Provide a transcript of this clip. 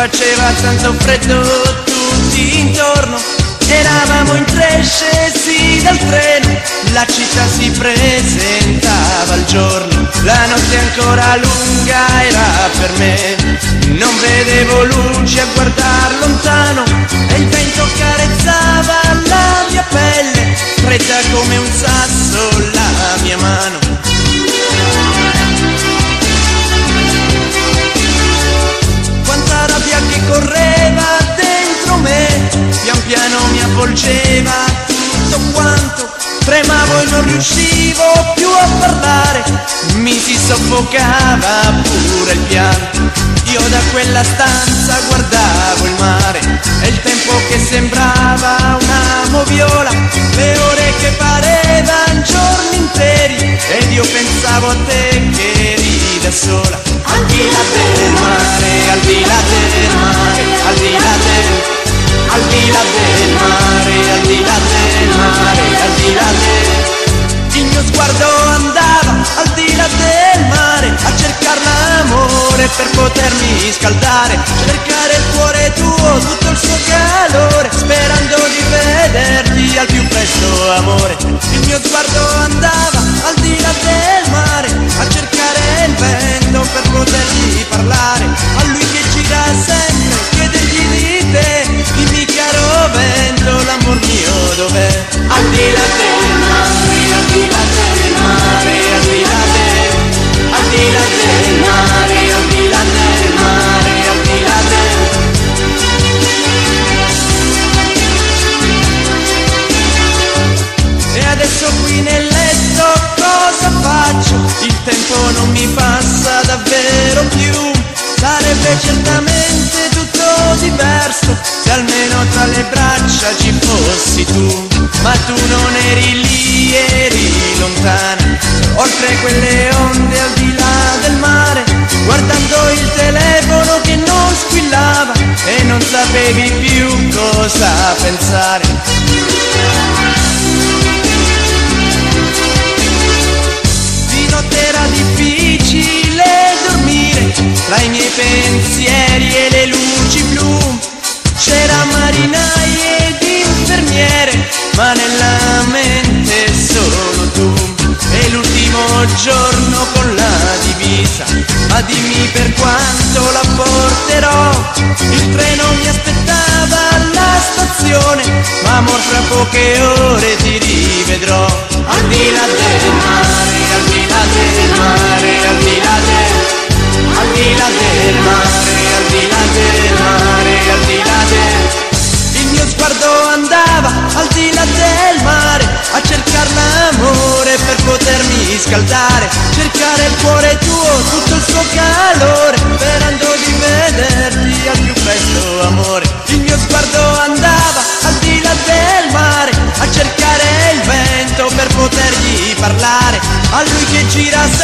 faceva tanto freddo tutti intorno, eravamo in tre scesi dal treno, la città si presentava al giorno, la notte ancora lunga era per me, non vedevo luce a guardar lontano e il vento carezzava la mia pelle, fredda come un sasso la mia mano. Quanta rabbia che correva dentro me, pian piano mi avvolgeva tutto quanto, tremavo e non riuscivo più a parlare, mi si soffocava pure il pianto. Io da quella stanza guardavo il mare e il tempo che sembrava una moviola, le ore che parevan giorni interi ed io pensavo a te che eri da sola. Al di là del mare, al di là del mare, al di là del, al di là del mare, al di là del mare, al di là del. Il mio sguardo andava al di là del mare a cercare l'amore per potermi scaldare, cercare il cuore tuo, tutto il suo calore, sperando di vederti al più presto, amore. Il mio sguardo andava al di là del mare a cercare il vento per potergli parlare, a lui che gira sempre, chiedergli di te, dimmi caro vento, l'amor mio dov'è? Al di là del mare, al di là del mare, al di là del, al di là del mare, al di là del mare, al di là del. E adesso qui nel letto cosa faccio? Il tempo non mi passa davvero più, sarebbe certamente tutto diverso se almeno tra le braccia ci fossi tu, ma tu non eri lì, eri lontana, oltre quelle onde al di là del mare, guardando il telefono che non squillava e non sapevi più cosa pensare. Di notte era difficile dormire, tra i miei pensieri e le luci blu, c'era marinai ed infermiere, ma nella mente solo tu. E l'ultimo giorno con la divisa, ma dimmi per quanto la porterò, il treno mi aspettava alla stazione, ma amor fra poche ore ti rivedrò. Al di là del mare, al di là del mare, al di là del, al di là del mare, al di là del mare, al di là del. Il mio sguardo andava al di là del mare a cercare l'amore per potermi scaldare, cercare il cuore tuo, tutto il suo calore, sperando di vederti al più presto, amore. Il mio sguardo andava al di là del mare a cercare il vento per potergli parlare, a lui che gira